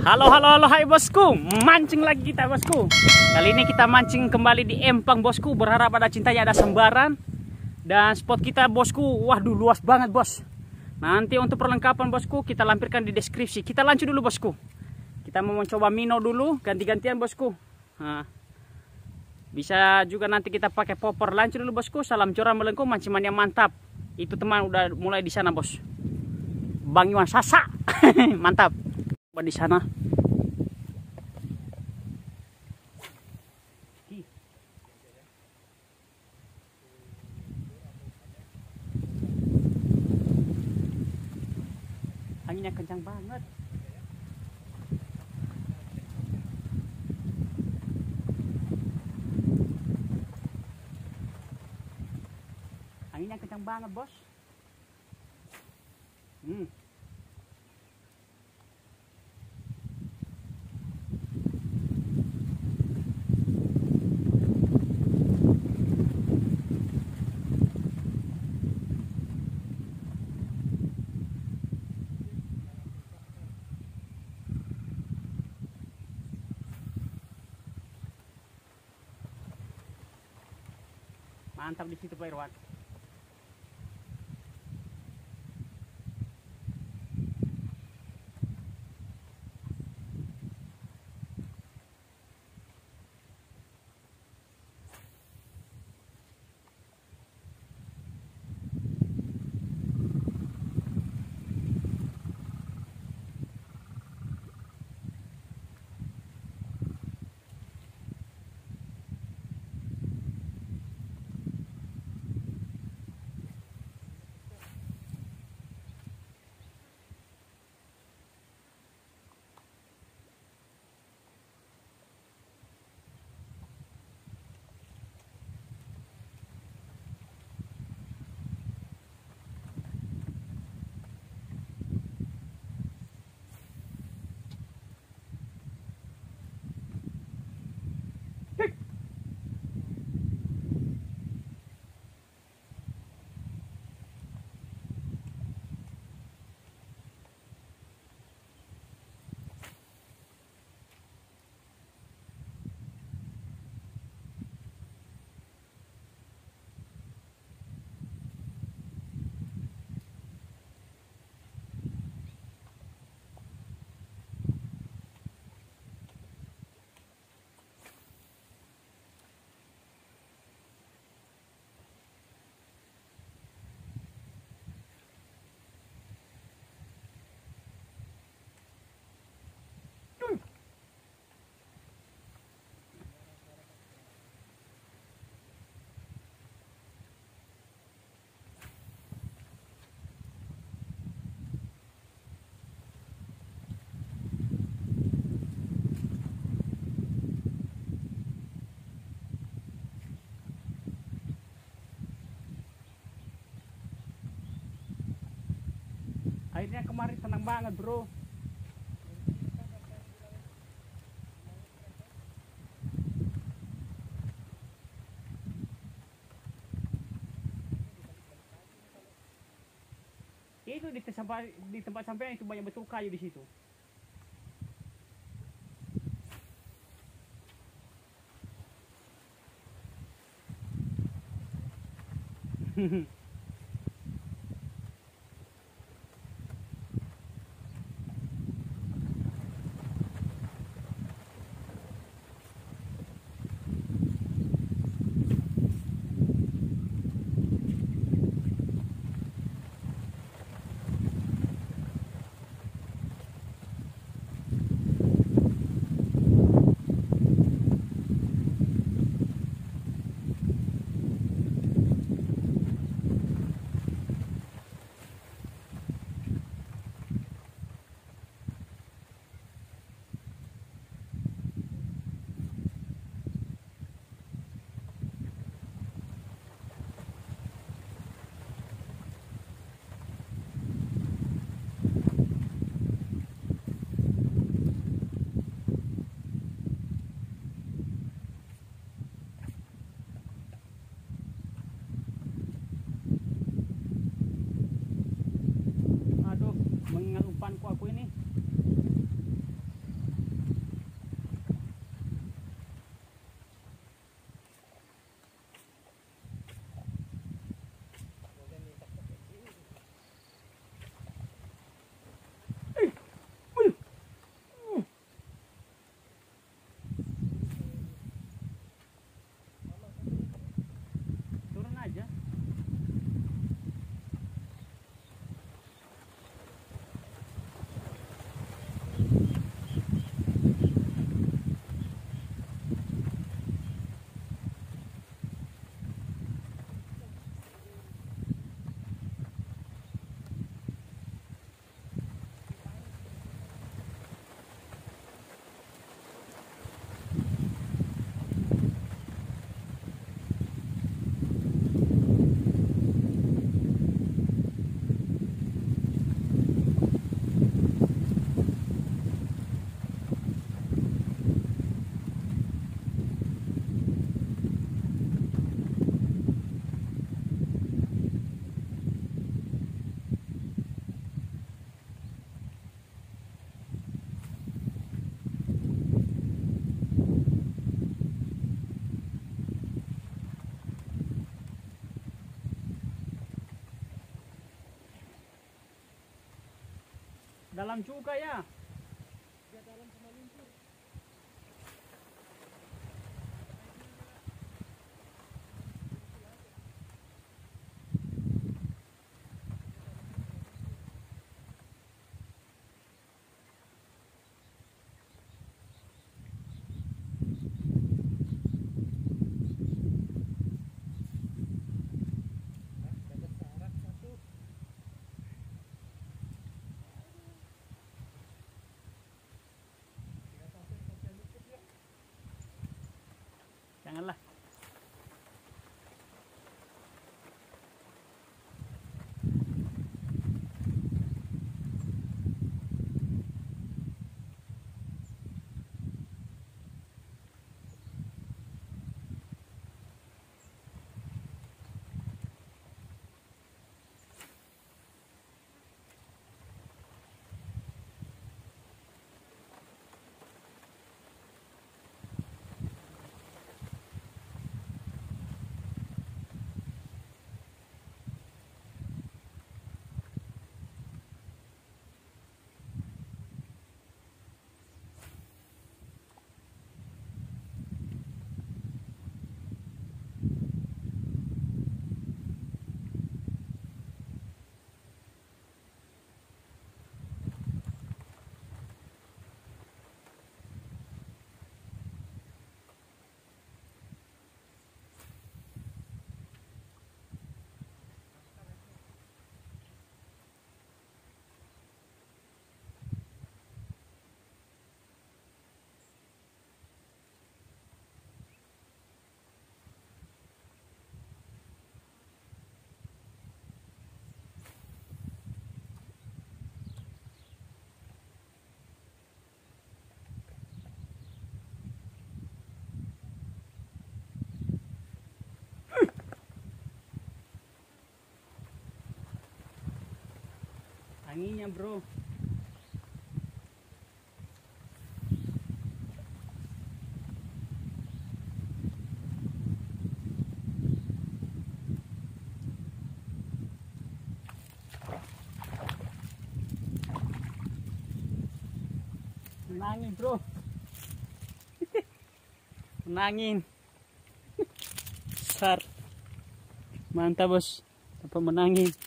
Halo, halo, halo, hai bosku. Mancing lagi kita bosku. Kali ini kita mancing kembali di Empang bosku. Berharap ada cintanya, ada sambaran. Dan spot kita bosku, waduh luas banget bos. Nanti untuk perlengkapan bosku kita lampirkan di deskripsi. Kita lanjut dulu bosku. Kita mau mencoba minnow dulu, ganti-gantian bosku. Nah, bisa juga nanti kita pakai popper. Lanjut dulu bosku. Salam joran melengkung, mancing yang mantap. Itu teman udah mulai di sana bos. Bang Iwan Sasa. Mantap. Di sana. Anginnya kencang banget. Anginnya kencang banget, bos. Mantap di situ Pak Irwan. Airnya kemarin tenang banget bro. Itu di tempat sampai itu banyak betul kayu di situ. Dalam juga ya. Janganlah. Anginnya bro. Menangin bro. Menangin. Besar. Mantap bos. Dapat menangin.